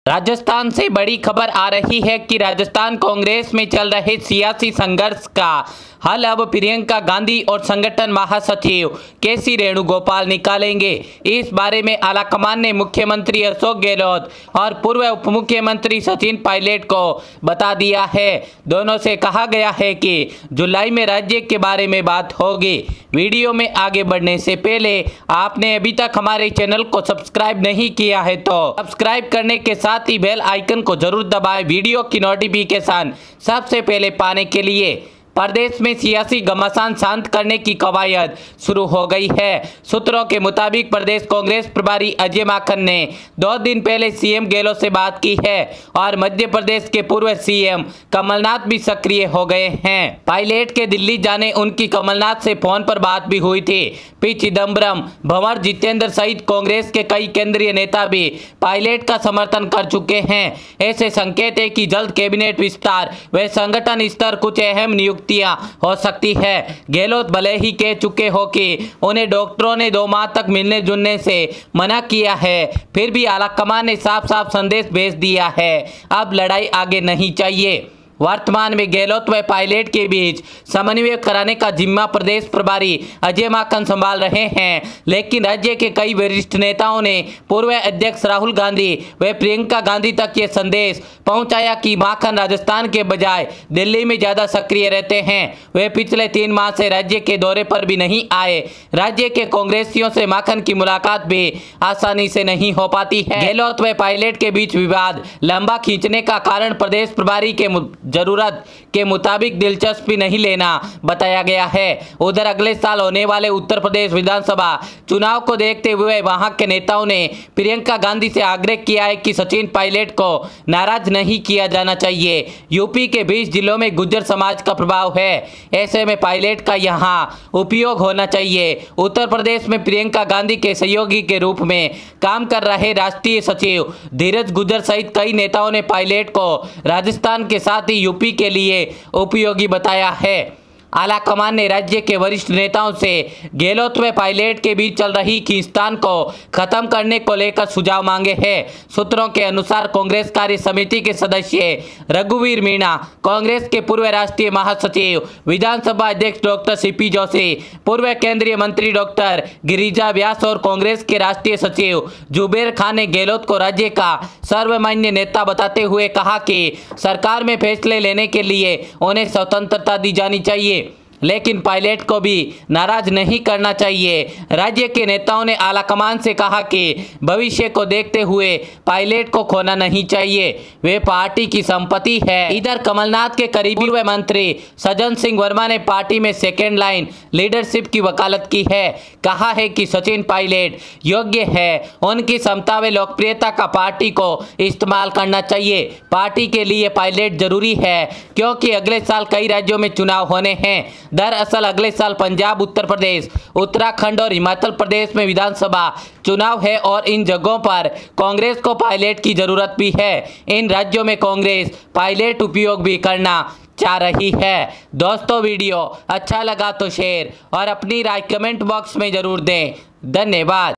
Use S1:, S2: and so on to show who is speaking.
S1: राजस्थान से बड़ी खबर आ रही है कि राजस्थान कांग्रेस में चल रहे सियासी संघर्ष का हल अब प्रियंका गांधी और संगठन महासचिव केसी वेणुगोपाल निकालेंगे। इस बारे में आलाकमान ने मुख्यमंत्री अशोक गहलोत और पूर्व उप मुख्यमंत्री सचिन पायलट को बता दिया है। दोनों से कहा गया है कि जुलाई में राज्य के बारे में बात होगी। वीडियो में आगे बढ़ने से पहले आपने अभी तक हमारे चैनल को सब्सक्राइब नहीं किया है तो सब्सक्राइब करने के साथ ही बेल आइकन को जरूर दबाएं वीडियो की नोटिफिकेशन सबसे पहले पाने के लिए। प्रदेश में सियासी घमासान शांत करने की कवायद शुरू हो गई है। सूत्रों के मुताबिक प्रदेश कांग्रेस प्रभारी अजय माकन ने 2 दिन पहले सीएम गहलोत से बात की है और मध्य प्रदेश के पूर्व सीएम कमलनाथ भी सक्रिय हो गए हैं। पायलट के दिल्ली जाने उनकी कमलनाथ से फोन पर बात भी हुई थी। पी चिदम्बरम, भंवर जितेंद्र सहित कांग्रेस के कई केंद्रीय नेता भी पायलट का समर्थन कर चुके हैं। ऐसे संकेत है कि जल्द कैबिनेट विस्तार व संगठन स्तर कुछ अहम नियुक्ति हो सकती है। गहलोत भले ही कह चुके हो कि उन्हें डॉक्टरों ने 2 माह तक मिलने जुलने से मना किया है, फिर भी आलाकमान ने साफ साफ संदेश भेज दिया है, अब लड़ाई आगे नहीं चाहिए। वर्तमान में गहलोत व पायलट के बीच समन्वय कराने का जिम्मा प्रदेश प्रभारी अजय माकन संभाल रहे हैं, लेकिन राज्य के कई वरिष्ठ नेताओं ने पूर्व अध्यक्ष राहुल गांधी व प्रियंका गांधी तक ये संदेश पहुंचाया कि माकन राजस्थान के बजाय दिल्ली में ज्यादा सक्रिय रहते हैं। वे पिछले 3 माह से राज्य के दौरे पर भी नहीं आए। राज्य के कांग्रेसियों से माकन की मुलाकात भी आसानी से नहीं हो पाती है। गहलोत व पायलट के बीच विवाद लंबा खींचने का कारण प्रदेश प्रभारी के जरूरत के मुताबिक दिलचस्पी नहीं लेना बताया गया है। उधर अगले साल होने वाले उत्तर प्रदेश विधानसभा चुनाव को देखते हुए वहां के नेताओं ने प्रियंका गांधी से आग्रह किया है कि सचिन पायलट को नाराज नहीं किया जाना चाहिए। यूपी के 20 जिलों में गुर्जर समाज का प्रभाव है, ऐसे में पायलट का यहां उपयोग होना चाहिए। उत्तर प्रदेश में प्रियंका गांधी के सहयोगी के रूप में काम कर रहे राष्ट्रीय सचिव धीरज गुर्जर सहित कई नेताओं ने पायलट को राजस्थान के साथ ही यूपी के लिए उपयोगी बताया है। आलाकमान ने राज्य के वरिष्ठ नेताओं से गहलोत व पायलट के बीच चल रही खींचतान को खत्म करने को लेकर सुझाव मांगे हैं। सूत्रों के अनुसार कांग्रेस कार्य समिति के सदस्य रघुवीर मीणा, कांग्रेस के पूर्व राष्ट्रीय महासचिव विधानसभा अध्यक्ष डॉक्टर सीपी जोशी, पूर्व केंद्रीय मंत्री डॉक्टर गिरिजा व्यास और कांग्रेस के राष्ट्रीय सचिव जुबेर खान ने गहलोत को राज्य का सर्वमान्य नेता बताते हुए कहा कि सरकार में फैसले लेने के लिए उन्हें स्वतंत्रता दी जानी चाहिए, लेकिन पायलट को भी नाराज नहीं करना चाहिए। राज्य के नेताओं ने आलाकमान से कहा कि भविष्य को देखते हुए पायलट को खोना नहीं चाहिए, वे पार्टी की संपत्ति है। इधर कमलनाथ के करीबी पूर्व मंत्री सज्जन सिंह वर्मा ने पार्टी में सेकेंड लाइन लीडरशिप की वकालत की है। कहा है कि सचिन पायलट योग्य है, उनकी क्षमता व लोकप्रियता का पार्टी को इस्तेमाल करना चाहिए। पार्टी के लिए पायलट जरूरी है क्योंकि अगले साल कई राज्यों में चुनाव होने हैं। दरअसल अगले साल पंजाब, उत्तर प्रदेश, उत्तराखंड और हिमाचल प्रदेश में विधानसभा चुनाव है और इन जगहों पर कांग्रेस को पायलट की जरूरत भी है। इन राज्यों में कांग्रेस पायलट उपयोग भी करना चाह रही है। दोस्तों, वीडियो अच्छा लगा तो शेयर और अपनी राय कमेंट बॉक्स में जरूर दें। धन्यवाद।